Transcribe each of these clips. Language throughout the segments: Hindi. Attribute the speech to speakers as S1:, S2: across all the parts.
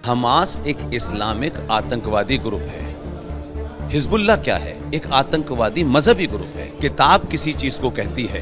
S1: हमास एक इस्लामिक आतंकवादी ग्रुप है। हिजबुल्लाह क्या है? एक आतंकवादी मजहबी ग्रुप है। किताब किसी चीज को कहती है,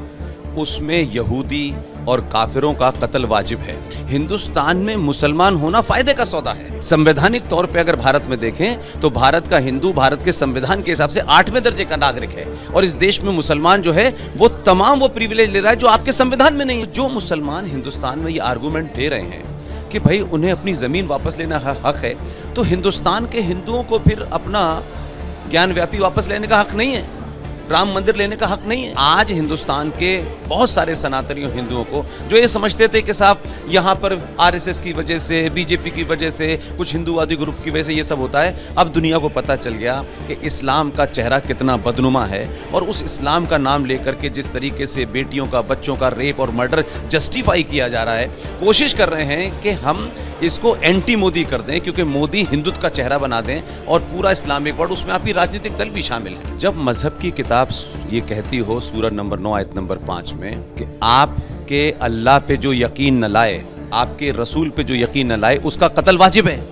S1: उसमें यहूदी और काफिरों का कत्ल वाजिब है। हिंदुस्तान में मुसलमान होना फायदे का सौदा है। संवैधानिक तौर पे अगर भारत में देखें तो भारत का हिंदू भारत के संविधान के हिसाब से 8वें दर्जे का नागरिक है, और इस देश में मुसलमान जो है वो तमाम वो प्रिविलेज ले रहा है जो आपके संविधान में नहीं है। जो मुसलमान हिंदुस्तान में ये आर्गूमेंट दे रहे हैं कि भाई उन्हें अपनी जमीन वापस लेना हक है, तो हिंदुस्तान के हिंदुओं को फिर अपना ज्ञान व्यापी वापस लेने का हक नहीं है, राम मंदिर लेने का हक नहीं है। आज हिंदुस्तान के बहुत सारे सनातनी हिंदुओं को जो ये समझते थे कि साहब यहाँ पर आरएसएस की वजह से, बीजेपी की वजह से, कुछ हिंदूवादी ग्रुप की वजह से ये सब होता है, अब दुनिया को पता चल गया कि इस्लाम का चेहरा कितना बदनुमा है। और उस इस्लाम का नाम लेकर के जिस तरीके से बेटियों का, बच्चों का रेप और मर्डर जस्टिफाई किया जा रहा है, कोशिश कर रहे हैं कि हम इसको एंटी मोदी कर दें, क्योंकि मोदी हिंदुत्व का चेहरा बना दें और पूरा इस्लामिक वर्ल्ड, उसमें आपकी राजनीतिक दल भी शामिल है। जब मजहब की किताब ये कहती हो सूरह नंबर 9 आयत नंबर 5 में कि आपके अल्लाह पे जो यकीन न लाए, आपके रसूल पे जो यकीन न लाए, उसका कत्ल वाजिब है,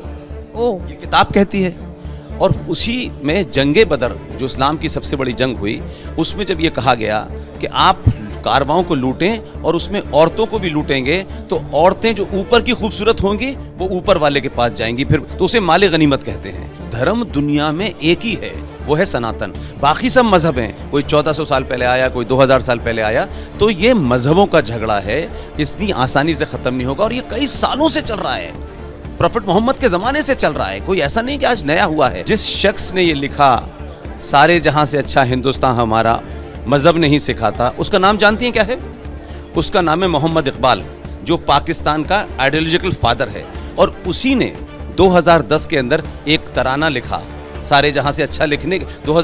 S1: ये किताब कहती है। और उसी में जंगे बदर जो इस्लाम की सबसे बड़ी जंग हुई, उसमें जब ये कहा गया कि आप कारवाओं को लूटें और उसमें औरतों को भी लूटेंगे, तो औरतें जो ऊपर की खूबसूरत होंगी वो ऊपर वाले के पास जाएंगी, फिर तो उसे माले गनीमत कहते हैं। धर्म दुनिया में एक ही है, वो है सनातन। बाकी सब मजहब हैं, कोई 1400 साल पहले आया, कोई 2000 साल पहले आया, तो ये मजहबों का झगड़ा है, इतनी आसानी से खत्म नहीं होगा। और ये कई सालों से चल रहा है, प्रॉफिट मोहम्मद के जमाने से चल रहा है, कोई ऐसा नहीं कि आज नया हुआ है। जिस शख्स ने ये लिखा सारे जहां से अच्छा हिंदुस्तान हमारा, मजहब नहीं सिखाता, उसका नाम जानती हैं क्या है? उसका नाम है मोहम्मद इकबाल, जो पाकिस्तान का आइडियोलॉजिकल फादर है। और उसी ने 2010 के अंदर एक तराना लिखा, सारे जहां से अच्छा लिखने,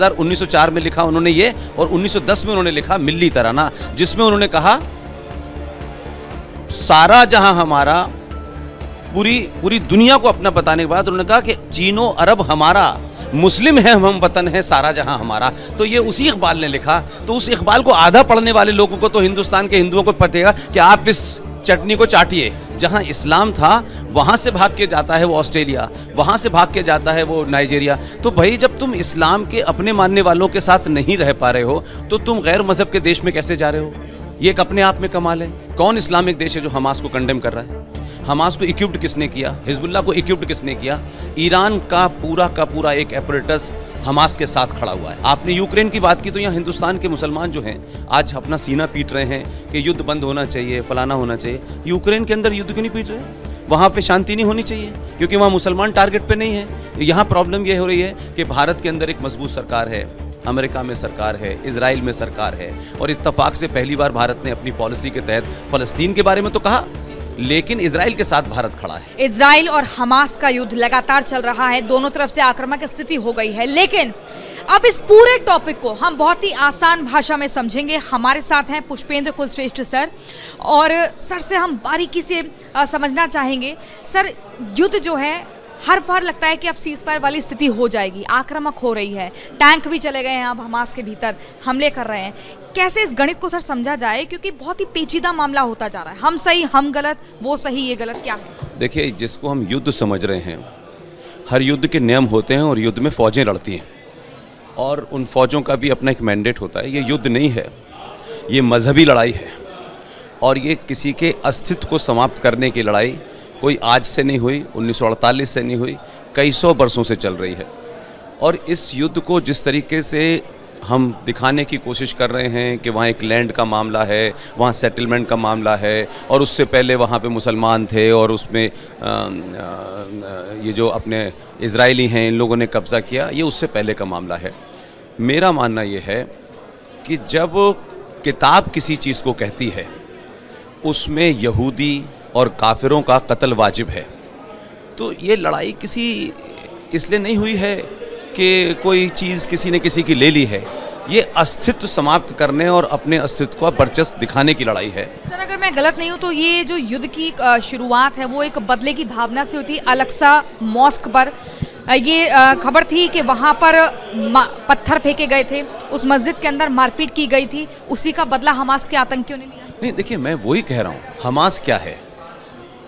S1: 1904 में लिखा उन्होंने ये, और 1910 में उन्होंने लिखा मिल्ली तराना, जिसमें उन्होंने कहा सारा जहां हमारा, पूरी दुनिया को अपना बताने के बाद उन्होंने कहा कि चीनो अरब हमारा, मुस्लिम है हम, वतन है सारा जहां हमारा। तो ये उसी इकबाल ने लिखा। तो उस इकबाल को आधा पढ़ने वाले लोगों को तो हिंदुस्तान के हिंदुओं को पतेगा कि आप इस चटनी को चाटिए। जहां इस्लाम था वहां से भाग के जाता है वो ऑस्ट्रेलिया, वहां से भाग के जाता है वो नाइजीरिया। तो भाई जब तुम इस्लाम के अपने मानने वालों के साथ नहीं रह पा रहे हो, तो तुम गैर मजहब के देश में कैसे जा रहे हो? ये एक अपने आप में कमाल है। कौन इस्लामिक देश है जो हमास को कंडेम कर रहा है? हमास को इक्विप्ड किसने किया? हिजबुल्लाह को इक्विप्ड किसने किया? ईरान का पूरा एक एपरेटस हमास के साथ खड़ा हुआ है। आपने यूक्रेन की बात की, तो यहाँ हिंदुस्तान के मुसलमान जो हैं आज अपना सीना पीट रहे हैं कि युद्ध बंद होना चाहिए, फलाना होना चाहिए। यूक्रेन के अंदर युद्ध क्यों नहीं पीट रहे? वहाँ पे शांति नहीं होनी चाहिए, क्योंकि वहाँ मुसलमान टारगेट पे नहीं है। यहाँ प्रॉब्लम ये हो रही है कि भारत के अंदर एक मजबूत सरकार है, अमेरिका में सरकार है, इजराइल में सरकार है, और इत्तफाक से पहली बार भारत ने अपनी पॉलिसी के तहत फ़लस्तीन के बारे में तो कहा, लेकिन इजराइल के साथ भारत खड़ा है।
S2: इजराइल और हमास का युद्ध लगातार चल रहा है, दोनों तरफ से आक्रामक स्थिति हो गई है। लेकिन अब इस पूरे टॉपिक को हम बहुत ही आसान भाषा में समझेंगे। हमारे साथ हैं पुष्पेंद्र कुलश्रेष्ठ सर, और सर से हम बारीकी से समझना चाहेंगे। सर, युद्ध जो है हर बार लगता है कि अब सीजफायर वाली स्थिति हो जाएगी, आक्रामक हो रही है, टैंक भी चले गए हैं, अब हमास के भीतर हमले कर रहे हैं। कैसे इस गणित को सर समझा जाए, क्योंकि बहुत ही पेचीदा मामला होता जा रहा है, हम सही हम गलत, वो सही ये गलत, क्या है?
S1: देखिए, जिसको हम युद्ध समझ रहे हैं, हर युद्ध के नियम होते हैं और युद्ध में फौजें लड़ती हैं, और उन फौजों का भी अपना एक मैंडेट होता है। ये युद्ध नहीं है, ये मजहबी लड़ाई है, और ये किसी के अस्तित्व को समाप्त करने की लड़ाई कोई आज से नहीं हुई, 1948 से नहीं हुई, कई सौ बरसों से चल रही है। और इस युद्ध को जिस तरीके से हम दिखाने की कोशिश कर रहे हैं कि वहाँ एक लैंड का मामला है, वहाँ सेटलमेंट का मामला है, और उससे पहले वहाँ पे मुसलमान थे, और उसमें ये जो अपने इजरायली हैं इन लोगों ने कब्ज़ा किया, ये उससे पहले का मामला है। मेरा मानना ये है कि जब किताब किसी चीज़ को कहती है, उसमें यहूदी और काफिरों का कत्ल वाजिब है, तो ये लड़ाई किसी इसलिए नहीं हुई है कि कोई चीज़ किसी ने किसी की ले ली है। ये अस्तित्व समाप्त करने और अपने अस्तित्व का वर्चस्व दिखाने की लड़ाई है।
S2: सर, अगर मैं गलत नहीं हूँ तो ये जो युद्ध की शुरुआत है वो एक बदले की भावना से होती है। अल-अक्सा मॉस्क पर ये खबर थी कि वहाँ पर पत्थर फेंके गए थे, उस मस्जिद के अंदर मारपीट की गई थी, उसी का बदला हमास के आतंकियों ने लिया।
S1: नहीं, देखिए, मैं वही कह रहा हूँ, हमास क्या है?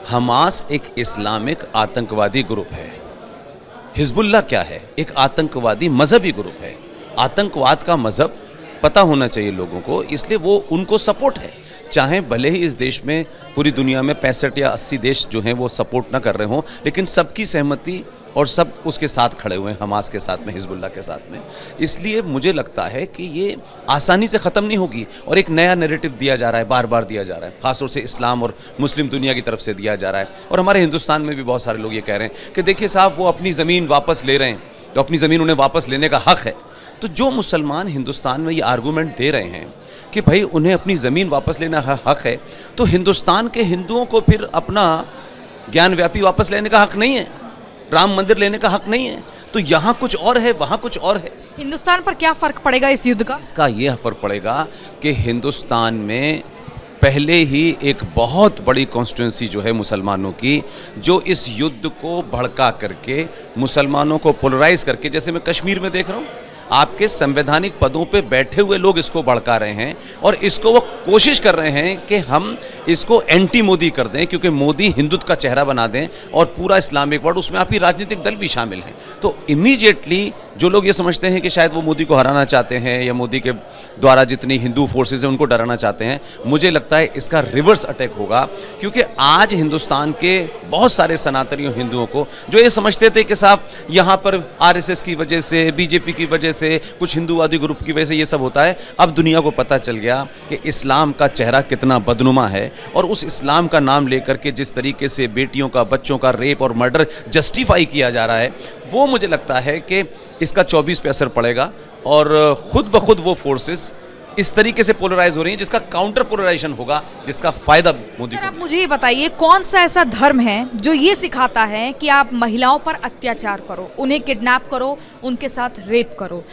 S1: हमास एक इस्लामिक आतंकवादी ग्रुप है। हिजबुल्लाह क्या है? एक आतंकवादी मजहबी ग्रुप है। आतंकवाद का मजहब पता होना चाहिए लोगों को, इसलिए वो उनको सपोर्ट है। चाहे भले ही इस देश में पूरी दुनिया में 65 या 80 देश जो हैं वो सपोर्ट ना कर रहे हों, लेकिन सबकी सहमति और सब उसके साथ खड़े हुए हैं, हमास के साथ में, हिजबुल्लाह के साथ में। इसलिए मुझे लगता है कि ये आसानी से ख़त्म नहीं होगी और एक नया नैरेटिव दिया जा रहा है, बार बार दिया जा रहा है, ख़ासतौर से इस्लाम और मुस्लिम दुनिया की तरफ से दिया जा रहा है। और हमारे हिंदुस्तान में भी बहुत सारे लोग ये कह रहे हैं कि देखिए साहब, वो अपनी ज़मीन वापस ले रहे हैं, तो अपनी ज़मीन उन्हें वापस लेने का हक़ है। तो जो मुसलमान हिंदुस्तान में ये आर्गूमेंट दे रहे हैं कि भाई उन्हें अपनी ज़मीन वापस लेना हक़ है, तो हिंदुस्तान के हिंदुओं को फिर अपना ज्ञानव्यापी वापस लेने का हक़ नहीं है, राम मंदिर लेने का हक़ नहीं है। तो यहाँ कुछ और है, वहाँ कुछ और है।
S2: हिंदुस्तान पर क्या फ़र्क पड़ेगा इस युद्ध का?
S1: इसका ये फ़र्क पड़ेगा कि हिंदुस्तान में पहले ही एक बहुत बड़ी कॉन्स्टिट्यूंसी जो है मुसलमानों की, जो इस युद्ध को भड़का करके मुसलमानों को पोलराइज करके, जैसे मैं कश्मीर में देख रहा हूँ, आपके संवैधानिक पदों पे बैठे हुए लोग इसको भड़का रहे हैं और इसको वो कोशिश कर रहे हैं कि हम इसको एंटी मोदी कर दें, क्योंकि मोदी हिंदुत्व का चेहरा बना दें और पूरा इस्लामिक वर्ल्ड, उसमें आपकी राजनीतिक दल भी शामिल हैं। तो इमीडिएटली जो लोग ये समझते हैं कि शायद वो मोदी को हराना चाहते हैं या मोदी के द्वारा जितनी हिंदू फोर्सेस हैं उनको डराना चाहते हैं, मुझे लगता है इसका रिवर्स अटैक होगा। क्योंकि आज हिंदुस्तान के बहुत सारे सनातनी हिंदुओं को जो ये समझते थे कि साहब यहाँ पर आरएसएस की वजह से, बीजेपी की वजह से, कुछ हिंदूवादी ग्रुप की वजह से ये सब होता है, अब दुनिया को पता चल गया कि इस्लाम का चेहरा कितना बदनुमा है। और उस इस्लाम का नाम लेकर के जिस तरीके से बेटियों का, बच्चों का रेप और मर्डर जस्टिफाई किया जा रहा है, वो मुझे लगता है कि इसका 24 पे असर पड़ेगा और खुद ब खुद वो फोर्सेस इस तरीके से पोलराइज हो रही हैं जिसका काउंटर पोलराइजेशन होगा, जिसका फायदा मोदी को।
S2: आप मुझे ये बताइए, कौन सा ऐसा धर्म है जो ये सिखाता है कि आप महिलाओं पर अत्याचार करो, उन्हें किडनैप करो, उनके साथ रेप करो,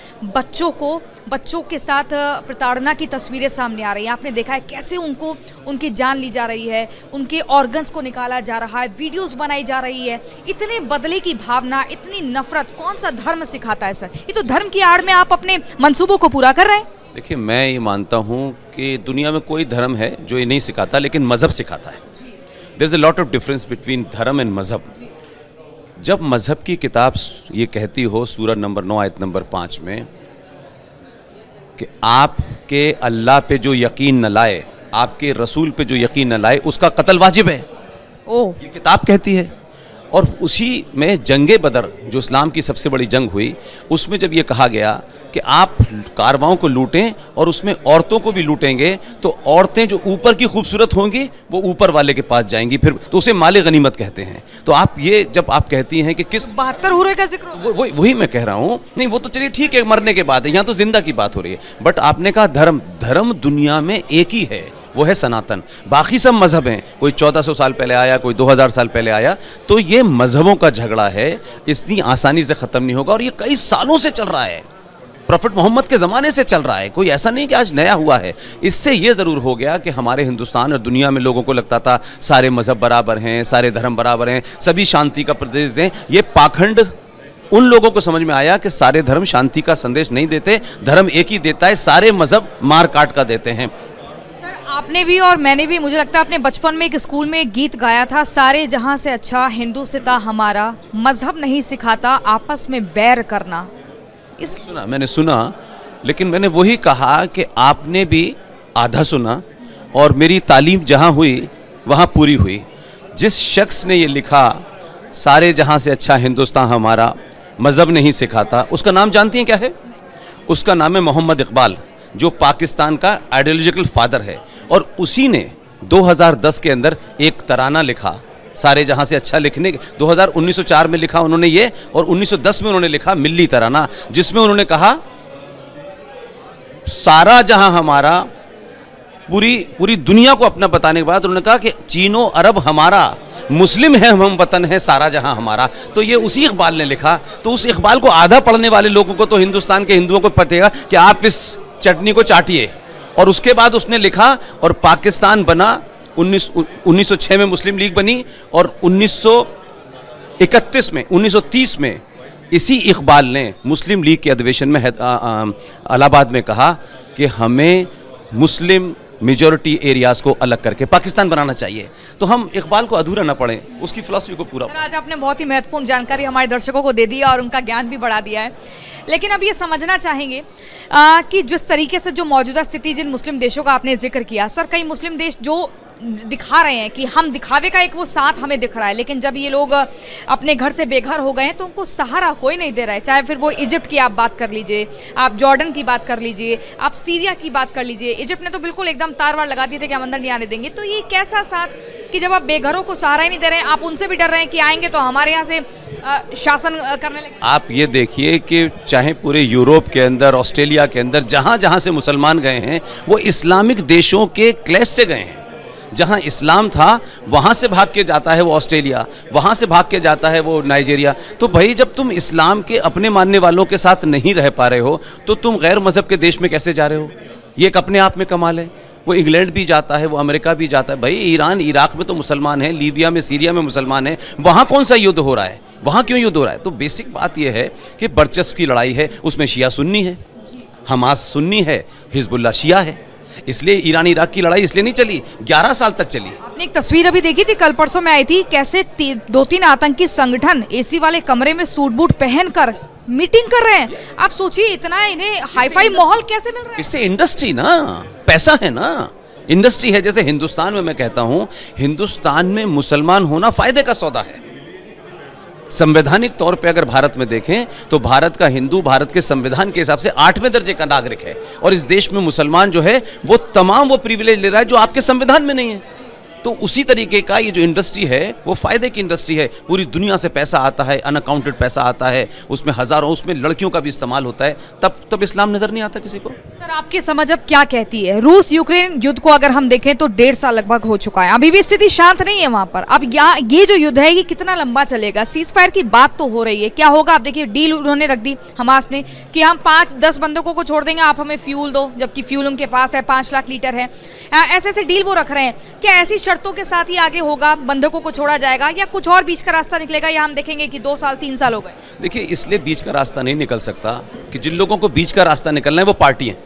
S2: बच्चों के साथ प्रताड़ना की तस्वीरें सामने आ रही हैं। आपने देखा है कैसे उनको, उनकी जान ली जा रही है, उनके ऑर्गन्स को निकाला जा रहा है, वीडियोस बनाई जा रही है। इतने बदले की भावना, इतनी नफरत कौन सा धर्म सिखाता है सर? ये तो धर्म की आड़ में आप अपने मंसूबों को पूरा कर रहे हैं।
S1: देखिए, मैं ये मानता हूँ कि दुनिया में कोई धर्म है जो ये नहीं सिखाता, लेकिन मज़हब सिखाता है। There is a lot of difference between dharma and mazhab. जब मज़हब की किताब ये कहती हो सूरह नंबर 9 आयत नंबर 5 में कि आपके अल्लाह पे जो यकीन न लाए, आपके रसूल पे जो यकीन न लाए, उसका कत्ल वाजिब है, ये किताब कहती है। और उसी में जंगे बदर, जो इस्लाम की सबसे बड़ी जंग हुई, उसमें जब ये कहा गया कि आप कारवाओं को लूटें और उसमें औरतों को भी लूटेंगे, तो औरतें जो ऊपर की खूबसूरत होंगी वो ऊपर वाले के पास जाएंगी, फिर तो उसे माले गनीमत कहते हैं। तो आप ये जब आप कहती हैं कि किस
S2: 72 हुर्रे का जिक्र होता है,
S1: वही मैं कह रहा हूँ। नहीं, वो तो चलिए ठीक है, मरने के बाद है, यहाँ तो जिंदा की बात हो रही है। बट आपने कहा धर्म दुनिया में एक ही है, वो है सनातन। बाकी सब मजहब हैं, कोई 1400 साल पहले आया, कोई 2000 साल पहले आया। तो ये मजहबों का झगड़ा है, इतनी आसानी से ख़त्म नहीं होगा और ये कई सालों से चल रहा है, प्रॉफिट मोहम्मद के ज़माने से चल रहा है। कोई ऐसा नहीं कि आज नया हुआ है। इससे ये ज़रूर हो गया कि हमारे हिंदुस्तान और दुनिया में लोगों को लगता था सारे मजहब बराबर हैं, सारे धर्म बराबर हैं, सभी शांति का प्रतिनिधित्व देते हैं। ये पाखंड उन लोगों को समझ में आया कि सारे धर्म शांति का संदेश नहीं देते, धर्म एक ही देता है, सारे मजहब मार काट का देते हैं।
S2: आपने भी और मैंने भी, मुझे लगता है अपने बचपन में एक स्कूल में एक गीत गाया था, सारे जहां से अच्छा हिंदू से था हमारा, मजहब नहीं सिखाता आपस में बैर करना।
S1: मैंने सुना, लेकिन मैंने वही कहा कि आपने भी आधा सुना और मेरी तालीम जहां हुई वहां पूरी हुई। जिस शख्स ने ये लिखा सारे जहां से अच्छा हिंदुस्तान हमारा, मजहब नहीं सिखाता, उसका नाम जानती हैं क्या है? उसका नाम है मोहम्मद इकबाल, जो पाकिस्तान का आइडियोलॉजिकल फादर है। और उसी ने 2010 के अंदर एक तराना लिखा, सारे जहां से अच्छा लिखने, 1904 में लिखा उन्होंने ये, और 1910 में उन्होंने लिखा मिल्ली तराना, जिसमें उन्होंने कहा सारा जहां हमारा, पूरी दुनिया को अपना बताने के बाद उन्होंने कहा कि चीनो अरब हमारा, मुस्लिम है हम, वतन है सारा जहां हमारा। तो ये उसी इकबाल ने लिखा। तो उस इकबाल को आधा पढ़ने वाले लोगों को तो हिंदुस्तान के हिंदुओं को पतेगा कि आप इस चटनी को चाटिए। और उसके बाद उसने लिखा और पाकिस्तान बना, 1906 में मुस्लिम लीग बनी और 1930 में इसी इकबाल ने मुस्लिम लीग के अधिवेशन में इलाहाबाद में कहा कि हमें मुस्लिम मेजॉरिटी एरियाज को अलग करके पाकिस्तान बनाना चाहिए। तो हम इकबाल को अधूरा ना पढ़ें, उसकी फिलॉसफी को पूरा।
S2: आज आपने बहुत ही महत्वपूर्ण जानकारी हमारे दर्शकों को दे दी और उनका ज्ञान भी बढ़ा दिया है। लेकिन अब ये समझना चाहेंगे कि जिस तरीके से जो मौजूदा स्थिति जिन मुस्लिम देशों का आपने जिक्र किया, सर कई मुस्लिम देश जो दिखा रहे हैं कि हम दिखावे का एक वो साथ हमें दिख रहा है, लेकिन जब ये लोग अपने घर से बेघर हो गए हैं तो उनको सहारा कोई नहीं दे रहा है। चाहे फिर वो इजिप्ट की आप बात कर लीजिए, आप जॉर्डन की बात कर लीजिए, आप सीरिया की बात कर लीजिए। इजिप्ट ने तो बिल्कुल एकदम तार वार लगा दिए थे कि हम अंदर नहीं आने देंगे। तो ये कैसा साथ कि जब आप बेघरों को सहारा ही नहीं दे रहे हैं, आप उनसे भी डर रहे हैं कि आएंगे तो हमारे यहाँ से शासन करने लगे।
S1: आप ये देखिए कि चाहे पूरे यूरोप के अंदर, ऑस्ट्रेलिया के अंदर, जहाँ जहाँ से मुसलमान गए हैं वो इस्लामिक देशों के क्लैश से गए हैं। जहाँ इस्लाम था वहाँ से भाग के जाता है वो ऑस्ट्रेलिया, वहाँ से भाग के जाता है वो नाइजीरिया। तो भाई जब तुम इस्लाम के अपने मानने वालों के साथ नहीं रह पा रहे हो तो तुम गैर मज़हब के देश में कैसे जा रहे हो? ये एक अपने आप में कमाल है। वो इंग्लैंड भी जाता है, वो अमेरिका भी जाता है। भाई ईरान इराक में तो मुसलमान हैं, लीबिया में सीरिया में मुसलमान हैं, वहाँ कौन सा युद्ध हो रहा है? वहाँ क्यों युद्ध हो रहा है? तो बेसिक बात यह है कि वर्चस्व की लड़ाई है, उसमें शिया सुन्नी है, हमास सुन्नी है, हिजबुल्लाह शिया है। इसलिए ईरान इराक की लड़ाई इसलिए नहीं चली, 11 साल तक चली।
S2: आपने एक तस्वीर अभी देखी थी, कल परसों में आई थी, कैसे 2-3 आतंकी संगठन एसी वाले कमरे में सूट बूट पहनकर मीटिंग कर रहे हैं। आप सोचिए इतना इन्हें हाईफाई माहौल कैसे मिल रहा है?
S1: इससे इंडस्ट्री ना, पैसा है ना, इंडस्ट्री है। जैसे हिंदुस्तान में मैं कहता हूं, हिंदुस्तान में मुसलमान होना फायदे का सौदा है। संवैधानिक तौर पे अगर भारत में देखें तो भारत का हिंदू भारत के संविधान के हिसाब से 8वें दर्जे का नागरिक है, और इस देश में मुसलमान जो है वो तमाम वो प्रिविलेज ले रहा है जो आपके संविधान में नहीं है। तो उसी तरीके का ये जो इंडस्ट्री है वो फायदे की इंडस्ट्री है। पूरी दुनिया से पैसा आता है, अनअकाउंटेड पैसा आता है, उसमें हजारों, उसमें लड़कियों का भी इस्तेमाल होता है। तब इस्लाम नजर नहीं आता किसी को।
S2: सर आपकी समझ अब क्या कहती है? रूस यूक्रेन युद्ध को अगर हम देखें तो 1.5 साल लगभग हो चुका है, अभी भी स्थिति शांत नहीं है वहां पर। अब ये जो युद्ध है ये कितना लंबा चलेगा? सीज फायर की बात तो हो रही है, क्या होगा? आप देखिए डील उन्होंने रख दी हमास ने कि हम 5-10 बंदूकों को छोड़ देंगे, आप हमें फ्यूल दो, जबकि फ्यूल उनके पास है 5 लाख लीटर है। ऐसे ऐसे डील वो रख रहे हैं। क्या ऐसी शर्तों के साथ ही आगे होगा, बंधकों को छोड़ा जाएगा, या कुछ और बीच का रास्ता निकलेगा, या हम देखेंगे कि 2 साल 3 साल हो गए?
S1: देखिए इसलिए बीच का रास्ता नहीं निकल सकता कि जिन लोगों को बीच का रास्ता निकलना है वो पार्टी है।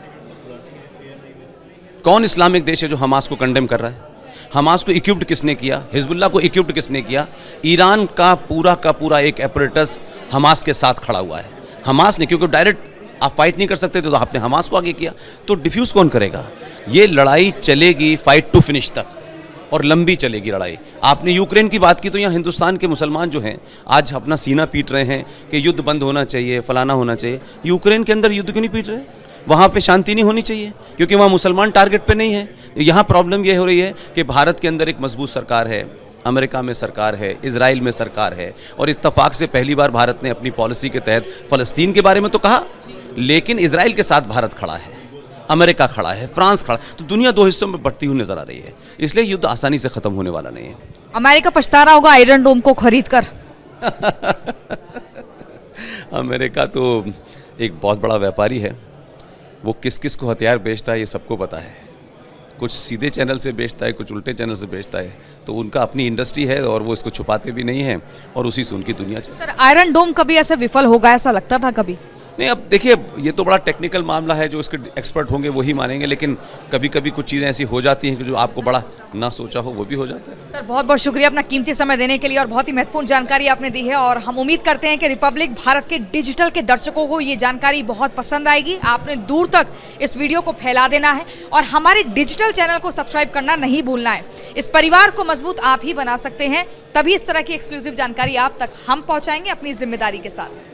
S1: कौन इस्लामिक देश है जो हमास को कंडेम कर रहा है? हमास को इक्विप्ड किसने किया? हिजबुल्लाह को इक्विप्ड किसने किया? ईरान का पूरा एक एपरेटस हमास के साथ खड़ा हुआ है। हमास ने, क्योंकि डायरेक्ट आप फाइट नहीं कर सकते तो आपने हमास को आगे किया। तो डिफ्यूज कौन करेगा? ये लड़ाई चलेगी फाइट टू फिनिश तक, और लंबी चलेगी लड़ाई। आपने यूक्रेन की बात की तो यहाँ हिंदुस्तान के मुसलमान जो हैं आज अपना सीना पीट रहे हैं कि युद्ध बंद होना चाहिए, फलाना होना चाहिए। यूक्रेन के अंदर युद्ध क्यों नहीं पीट रहे? वहाँ पे शांति नहीं होनी चाहिए क्योंकि वहाँ मुसलमान टारगेट पे नहीं है। यहाँ प्रॉब्लम ये हो रही है कि भारत के अंदर एक मजबूत सरकार है, अमेरिका में सरकार है, इजराइल में सरकार है, और इत्तफाक से पहली बार भारत ने अपनी पॉलिसी के तहत फ़लस्तीन के बारे में तो कहा, लेकिन इजराइल के साथ भारत खड़ा है, अमेरिका खड़ा है, फ्रांस खड़ा। तो दुनिया 2 हिस्सों में बढ़ती हुई नजर आ रही है। इसलिए युद्ध आसानी से खत्म होने वाला नहीं है।
S2: अमेरिका पछता रहा होगा आयरन डोम को खरीद कर।
S1: अमेरिका तो एक बहुत बड़ा व्यापारी है, वो किस किस को हथियार बेचता है ये सबको पता है। कुछ सीधे चैनल से बेचता है, कुछ उल्टे चैनल से बेचता है। तो उनका अपनी इंडस्ट्री है और वो इसको छुपाते भी नहीं है, और उसी से उनकी दुनिया चलती है।
S2: सर आयरन डोम कभी ऐसे विफल होगा ऐसा लगता था कभी?
S1: नहीं, अब देखिए ये तो बड़ा टेक्निकल मामला है, जो इसके एक्सपर्ट होंगे वही मानेंगे, लेकिन कभी कभी कुछ चीज़ें ऐसी हो जाती हैं कि जो आपको बड़ा ना सोचा हो वो भी हो जाता है।
S2: सर बहुत बहुत शुक्रिया अपना कीमती समय देने के लिए, और बहुत ही महत्वपूर्ण जानकारी आपने दी है, और हम उम्मीद करते हैं कि रिपब्लिक भारत के डिजिटल के दर्शकों को ये जानकारी बहुत पसंद आएगी। आपने दूर तक इस वीडियो को फैला देना है और हमारे डिजिटल चैनल को सब्सक्राइब करना नहीं भूलना है। इस परिवार को मजबूत आप ही बना सकते हैं, तभी इस तरह की एक्सक्लूसिव जानकारी आप तक हम पहुँचाएंगे अपनी जिम्मेदारी के साथ।